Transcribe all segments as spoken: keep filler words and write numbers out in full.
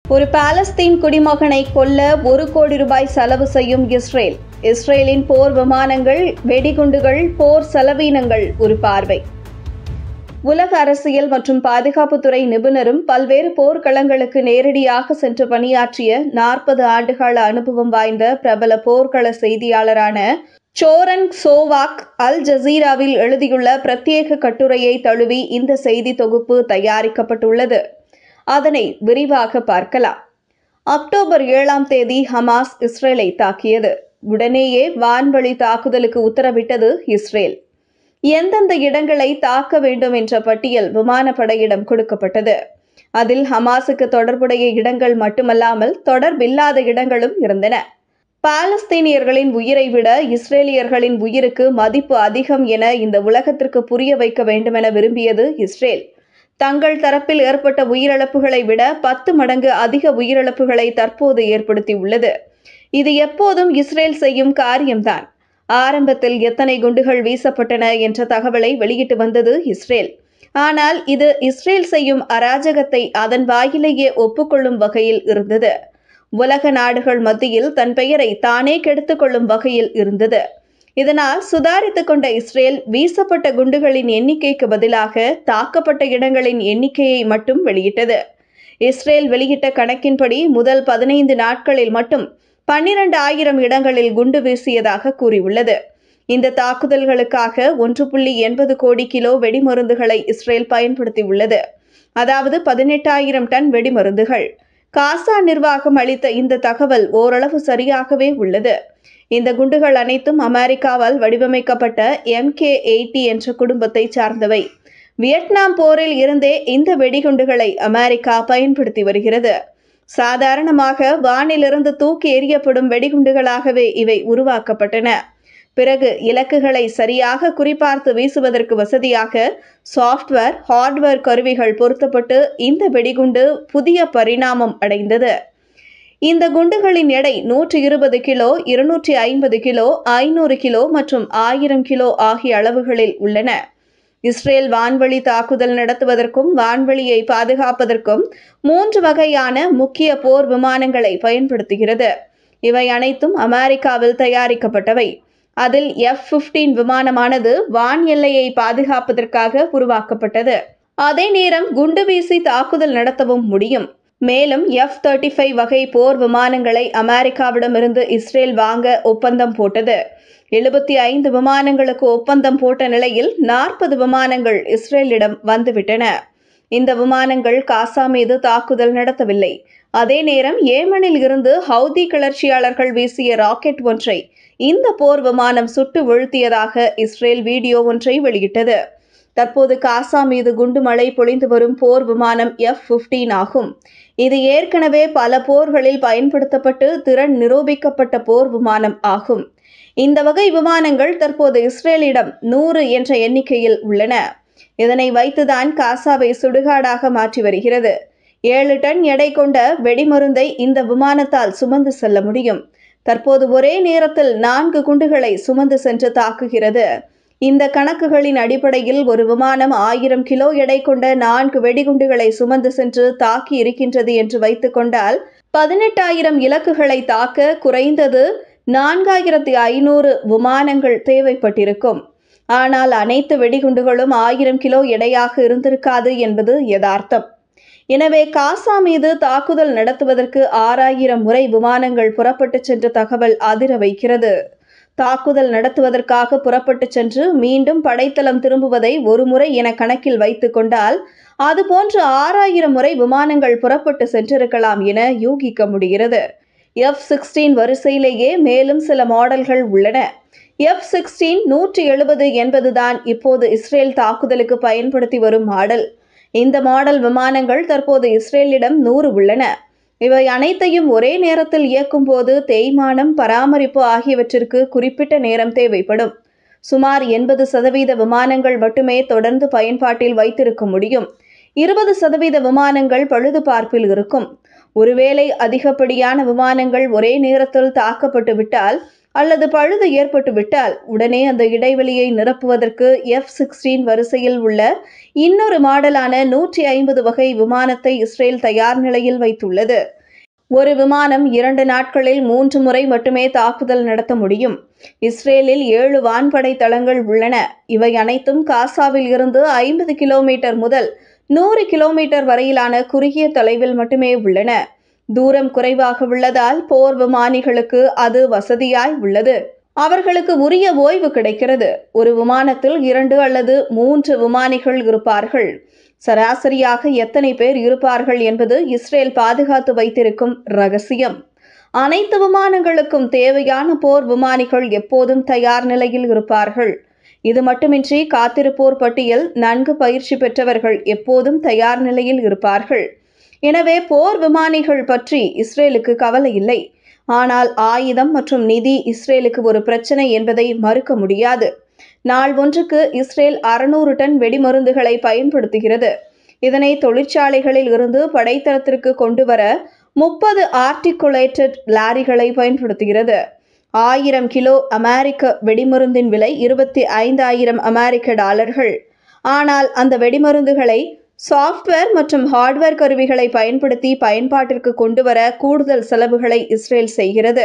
ஒரு பாலஸ்தீன் குடிமகனை கொல்ல ஒரு கோடி ரூபாய் செலவு செய்யும் இஸ்ரேல். இஸ்ரேலின் போர் விமானங்கள், வெடிகுண்டுகள், போர் செலவீனங்கள் ஒரு பார்வை. உலக அரசியல் மற்றும் பாதுகாப்புத்துறை நிபுணரும் பல்வேறு போர்க்களங்களுக்கு நேரடியாக சென்று பணியாற்றிய நாற்பது ஆண்டுகால அனுபவம் வாய்ந்த பிரபல போர்க்கள செய்தியாளரான சோரன் சோவாக் அல் ஜசீராவில் எழுதியுள்ள பிரத்யேக கட்டுரையை தழுவி இந்த செய்தி தொகுப்பு தயாரிக்கப்பட்டுள்ளது. அதனை விரிவாக பார்க்கலாம். அக்டோபர் ஏழாம் தேதி ஹமாஸ் இஸ்ரேலை தாக்கியது. உடனேயே வான்வழி தாக்குதலுக்கு உத்தரவிட்டது இஸ்ரேல். எந்தெந்த இடங்களை தாக்க வேண்டும் என்ற பட்டியல் விமானப்படையிடம் கொடுக்கப்பட்டது. அதில் ஹமாஸுக்கு தொடர்புடைய இடங்கள் மட்டுமல்லாமல் தொடர்பில்லாத இடங்களும் இருந்தன. பாலஸ்தீனியர்களின் உயிரை விட இஸ்ரேலியர்களின் உயிருக்கு மதிப்பு அதிகம் என இந்த உலகத்திற்கு புரிய வைக்க வேண்டுமென விரும்பியது இஸ்ரேல். தங்கள் தரப்பில் ஏற்பட்ட உயிரிழப்புகளை விட பத்து மடங்கு அதிக உயிரிழப்புகளை தற்போது ஏற்படுத்தியுள்ளது. இது எப்போதும் இஸ்ரேல் செய்யும் காரியம்தான். ஆரம்பத்தில் எத்தனை குண்டுகள் வீசப்பட்டன என்ற தகவலை வெளியிட்டு வந்தது இஸ்ரேல். ஆனால் இது இஸ்ரேல் செய்யும் அராஜகத்தை அதன் வாயிலேயே ஒப்புக்கொள்ளும் வகையில் இருந்தது. உலக நாடுகள் மத்தியில் தன் பெயரை தானே கெடுத்துக் கொள்ளும் வகையில் இருந்தது. இதனால் சுதாரித்துக் கொண்ட இஸ்ரேல் வீசப்பட்ட குண்டுகளின் எண்ணிக்கைக்கு பதிலாக தாக்கப்பட்ட இடங்களின் எண்ணிக்கையை மட்டும் வெளியிட்டது. இஸ்ரேல் வெளியிட்ட கணக்கின்படி முதல் பதினைந்து நாட்களில் மட்டும் பன்னிரண்டு ஆயிரம் இடங்களில் குண்டு வீசியதாக கூறியுள்ளது. இந்த தாக்குதல்களுக்காக ஒன்று புள்ளி எண்பது கோடி கிலோ வெடிமருந்துகளை இஸ்ரேல் பயன்படுத்தியுள்ளது. அதாவது பதினெட்டாயிரம் டன் வெடிமருந்துகள். காசா நிர்வாகம் அளித்த இந்த தகவல் ஓரளவு சரியாகவே உள்ளது. இந்த குண்டுகள் அனைத்தும் அமெரிக்காவால் வடிவமைக்கப்பட்ட எம் கே எண்பது என்ற குடும்பத்தை சார்ந்தவை. வியட்நாம் போரில் இருந்தே இந்த வெடிகுண்டுகளை அமெரிக்கா பயன்படுத்தி வருகிறது. சாதாரணமாக வானிலிருந்து தூக்கி எறியப்படும் வெடிகுண்டுகளாகவே இவை உருவாக்கப்பட்டன. பிறகு இலக்குகளை சரியாக குறிப்பார்த்து வீசுவதற்கு வசதியாக சாஃப்ட்வேர், ஹார்ட்வேர் கருவிகள் பொருத்தப்பட்டு இந்த வெடிகுண்டு புதிய பரிணாமம் அடைந்தது. இந்த குண்டுகளின் எடை நூற்றி இருபது கிலோ, இருநூற்றி ஐம்பது கிலோ, ஐநூறு கிலோ மற்றும் ஆயிரம் கிலோ ஆகிய அளவுகளில் உள்ளன. இஸ்ரேல் வான்வழி தாக்குதல் நடத்துவதற்கும் வான்வழியை பாதுகாப்பதற்கும் மூன்று வகையான முக்கிய போர் விமானங்களை பயன்படுத்துகிறது. இவை அனைத்தும் அமெரிக்காவில் தயாரிக்கப்பட்டவை. அதில் எஃப் பதினைந்து விமானமானது வான் எல்லையை பாதுகாப்பதற்காக உருவாக்கப்பட்டது. அதே நேரம் குண்டு வீசி தாக்குதல் நடத்தவும் முடியும். மேலும் எஃப் முப்பத்தி ஐந்து வகை போர் விமானங்களை அமெரிக்காவிடமிருந்து இஸ்ரேல் வாங்க ஒப்பந்தம் போட்டது. எழுபத்தி ஐந்து விமானங்களுக்கு ஒப்பந்தம் போட்ட நிலையில் நாற்பது விமானங்கள் இஸ்ரேலிடம் வந்துவிட்டன. இந்த விமானங்கள் காசா மீது தாக்குதல் நடத்தவில்லை. அதே நேரம் ஏமனில் இருந்து ஹவுதி கிளர்ச்சியாளர்கள் வீசிய ராக்கெட் ஒன்றை இந்த போர் விமானம் சுட்டு வீழ்த்தியதாக இஸ்ரேல் வீடியோ ஒன்றை வெளியிட்டது. தற்போது காசா மீது குண்டு மழை பொழிந்து வரும் போர் விமானம் எஃப் பதினைந்து ஆகும். இது ஏற்கனவே பல போர்களில் பயன்படுத்தப்பட்டு திறன் நிரூபிக்கப்பட்ட போர் விமானம் ஆகும். இந்த வகை விமானங்கள் தற்போது இஸ்ரேலிடம் நூறு என்ற எண்ணிக்கையில் உள்ளன. இதனை வைத்துதான் காசாவை சுடுகாடாக மாற்றி வருகிறது. ஏழு டன் எடை கொண்ட வெடிமருந்தை இந்த விமானத்தால் சுமந்து செல்ல முடியும். தற்போது ஒரே நேரத்தில் நான்கு குண்டுகளை சுமந்து சென்று தாக்குகிறது. இந்த கணக்குகளின் அடிப்படையில் ஒரு விமானம் ஆயிரம் கிலோ எடை கொண்ட நான்கு வெடிகுண்டுகளை சுமந்து சென்று தாக்கி இருக்கின்றது என்று வைத்துக் கொண்டால் பதினெட்டாயிரம் இலக்குகளை தாக்க குறைந்தது நான்காயிரத்தி ஐநூறு விமானங்கள் தேவைப்பட்டிருக்கும். ஆனால் அனைத்து வெடிகுண்டுகளும் ஆயிரம் கிலோ எடையாக இருந்திருக்காது என்பது யதார்த்தம். எனவே காசா மீது தாக்குதல் நடத்துவதற்கு ஆறாயிரம் முறை விமானங்கள் புறப்பட்டு சென்ற தகவல் அதிர வைக்கிறது. தாக்குதல் நடத்துவதற்காக புறப்பட்டு சென்று மீண்டும் படைத்தளம் திரும்புவதை ஒரு முறை என கணக்கில் வைத்துக் கொண்டால் அதுபோன்று ஆறாயிரம் முறை விமானங்கள் புறப்பட்டு சென்றிருக்கலாம் என யூகிக்க முடிகிறது. எஃப் பதினாறு வரிசையிலேயே மேலும் சில மாடல்கள் உள்ளன. எஃப் பதினாறு நூற்றி எழுபது என்பதுதான் இப்போது இஸ்ரேல் தாக்குதலுக்கு பயன்படுத்தி வரும் மாடல். இந்த மாடல் விமானங்கள் தற்போது இஸ்ரேலிடம் நூறு உள்ளன. இவை அனைத்தையும் ஒரே நேரத்தில் இயக்கும் போது தேய்மானம், பராமரிப்பு ஆகியவற்றிற்கு குறிப்பிட்ட நேரம் தேவைப்படும். சுமார் எண்பது சதவீத விமானங்கள் மட்டுமே தொடர்ந்து பயன்பாட்டில் வைத்திருக்க முடியும். இருபது சதவீத விமானங்கள் பழுது பார்ப்பில் இருக்கும். ஒருவேளை அதிகப்படியான விமானங்கள் ஒரே நேரத்தில் தாக்கப்பட்டு விட்டால் அல்லது பழுது ஏற்பட்டு விட்டால் உடனே அந்த இடைவெளியை நிரப்புவதற்கு எஃப் பதினாறு வரிசையில் உள்ள இன்னொரு மாடலான நூற்றி ஐம்பது வகை விமானத்தை இஸ்ரேல் தயார் நிலையில் வைத்துள்ளது. ஒரு விமானம் இரண்டு நாட்களில் மூன்று முறை மட்டுமே தாக்குதல் நடத்த முடியும். இஸ்ரேலில் ஏழு வான்படை தளங்கள் உள்ளன. இவை அனைத்தும் காசாவில் இருந்து ஐம்பது கிலோமீட்டர் முதல் நூறு கிலோமீட்டர் வரையிலான குறுகிய தொலைவில் மட்டுமே உள்ளன. தூரம் குறைவாக உள்ளதால் போர் விமானிகளுக்கு அது வசதியாய் உள்ளது. அவர்களுக்கு உரிய ஓய்வு கிடைக்கிறது. ஒரு விமானத்தில் இரண்டு அல்லது மூன்று விமானிகள் இருப்பார்கள். சராசரியாக எத்தனை பேர் இருப்பார்கள் என்பது இஸ்ரேல் பாதுகாத்து வைத்திருக்கும் ரகசியம். அனைத்து விமானங்களுக்கும் தேவையான போர் விமானிகள் எப்போதும் தயார் நிலையில் இருப்பார்கள். இது மட்டுமின்றி காத்திருப்போர் பட்டியல் நன்கு பயிற்சி பெற்றவர்கள் எப்போதும் தயார் நிலையில் இருப்பார்கள். எனவே போர் விமானிகள் பற்றி இஸ்ரேலுக்கு கவலை இல்லை. ஆனால் ஆயுதம் மற்றும் நிதி இஸ்ரேலுக்கு ஒரு பிரச்சனை என்பதை மறுக்க முடியாது. நாள் ஒன்றுக்கு இஸ்ரேல் அறுநூறு டன் வெடிமருந்துகளை பயன்படுத்துகிறது. இதனை தொழிற்சாலைகளில் இருந்து படைத்தளத்திற்கு கொண்டு வர முப்பது ஆர்டிகுலேட்டட் லாரிகளை பயன்படுத்துகிறது. ஆயிரம் கிலோ அமெரிக்க வெடிமருந்தின் விலை இருபத்தி ஐந்தாயிரம் அமெரிக்க டாலர்கள். ஆனால் அந்த வெடிமருந்துகளை சாஃப்ட்வேர் மற்றும் ஹார்ட்வேர் கருவிகளை பயன்படுத்தி பயன்பாட்டிற்கு கொண்டு வர கூடுதல் செலவுகளை இஸ்ரேல் செய்கிறது.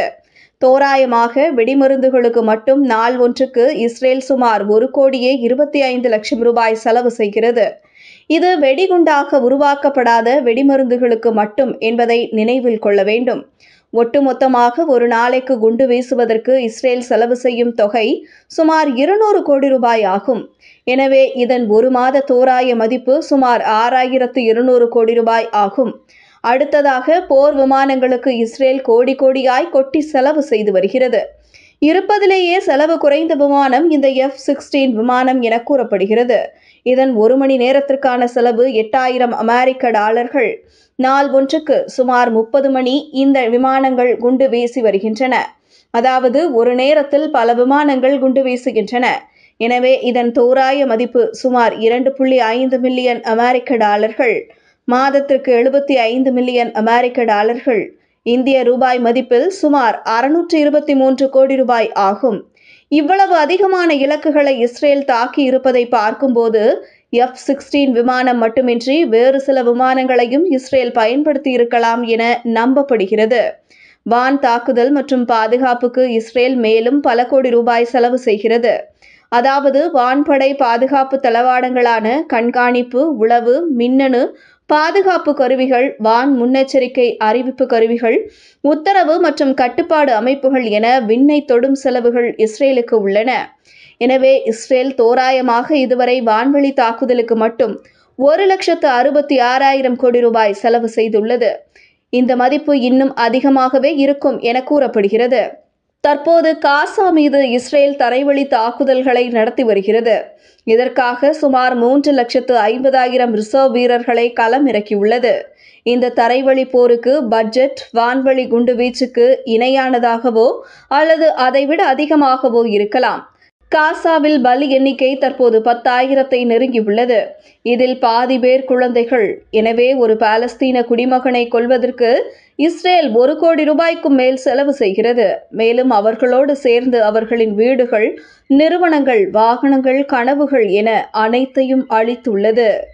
தோராயமாக வெடிமருந்துகளுக்கு மட்டும் நாள் ஒன்றுக்கு இஸ்ரேல் சுமார் ஒரு கோடியே இருபத்தி ஐந்து லட்சம் ரூபாய் செலவு செய்கிறது. இது வெடிகுண்டாக உருவாக்கப்படாத வெடிமருந்துகளுக்கு மட்டும் என்பதை நினைவில் கொள்ள வேண்டும். ஒட்டுமொத்தமாக ஒரு நாளைக்கு குண்டு வீசுவதற்கு இஸ்ரேல் செலவு செய்யும் தொகை சுமார் இருநூறு கோடி ரூபாய் ஆகும். எனவே இதன் ஒரு மாத தோராய மதிப்பு சுமார் ஆறாயிரத்து இருநூறு கோடி ரூபாய் ஆகும். அடுத்ததாக போர் விமானங்களுக்கு இஸ்ரேல் கோடி கோடியாய் கொட்டி செலவு செய்து வருகிறது. இருப்பதிலேயே செலவு குறைந்த விமானம் இந்த எஃப் சிக்ஸ்டீன் விமானம் என கூறப்படுகிறது. இதன் ஒரு மணி நேரத்திற்கான செலவு எட்டாயிரம் அமெரிக்க டாலர்கள். நாள் ஒன்றுக்கு சுமார் முப்பது மணி இந்த விமானங்கள் குண்டு வீசி வருகின்றன. அதாவது ஒரு நேரத்தில் பல விமானங்கள் குண்டு வீசுகின்றன. எனவே இதன் தோராய மதிப்பு சுமார் இரண்டு புள்ளி ஐந்து மில்லியன் அமெரிக்க டாலர்கள். மாதத்திற்கு எழுபத்தி ஐந்து மில்லியன் அமெரிக்க டாலர்கள். இந்திய ரூபாய் மதிப்பில் சுமார் அறுநூற்று இருபத்தி மூன்று கோடி ரூபாய் ஆகும். இவ்வளவு அதிகமான இலக்குகளை இஸ்ரேல் தாக்கி இருப்பதை பார்க்கும்போது எஃப் சிக்ஸ்டீன் விமானம் மட்டுமின்றி வேறு சில விமானங்களையும் இஸ்ரேல் பயன்படுத்தி இருக்கலாம் என நம்பப்படுகிறது. வான் தாக்குதல் மற்றும் பாதுகாப்புக்கு இஸ்ரேல் மேலும் பல கோடி ரூபாய் செலவு செய்கிறது. அதாவது வான்படை பாதுகாப்பு தளவாடங்களான கண்காணிப்பு, உளவு, மின்னணு பாதுகாப்பு கருவிகள், வான் முன்னெச்சரிக்கை அறிவிப்பு கருவிகள், உத்தரவு மற்றும் கட்டுப்பாடு அமைப்புகள் என விண்ணை தொடும் செலவுகள் இஸ்ரேலுக்கு உள்ளன. எனவே இஸ்ரேல் தோராயமாக இதுவரை வான்வெளி தாக்குதலுக்கு மட்டும் ஒரு லட்சத்து அறுபத்தி ஆறாயிரம் கோடி ரூபாய் செலவு செய்துள்ளது. இந்த மதிப்பு இன்னும் அதிகமாகவே இருக்கும் என கூறப்படுகிறது. தற்போது காசா மீது இஸ்ரேல் தரைவழி தாக்குதல்களை நடத்தி வருகிறது. இதற்காக சுமார் மூன்று லட்சத்து ஐம்பதாயிரம் ரிசர்வ் வீரர்களை களம் இறக்கியுள்ளது. இந்த தரைவழி போருக்கு பட்ஜெட் வான்வழி குண்டு வீச்சுக்கு இணையானதாகவோ அல்லது அதைவிட அதிகமாகவோ இருக்கலாம். காசாவில் பலி எண்ணிக்கை தற்போது பத்தாயிரத்தை நெருங்கியுள்ளது. இதில் பாதி பேர் குழந்தைகள். எனவே ஒரு பாலஸ்தீன குடிமகனை கொல்வதற்கு இஸ்ரேல் ஒரு கோடி ரூபாய்க்கும் மேல் செலவு செய்கிறது. மேலும் அவர்களோடு சேர்ந்து அவர்களின் வீடுகள், நிறுவனங்கள், வாகனங்கள், கனவுகள் என அனைத்தையும் அழித்துள்ளது.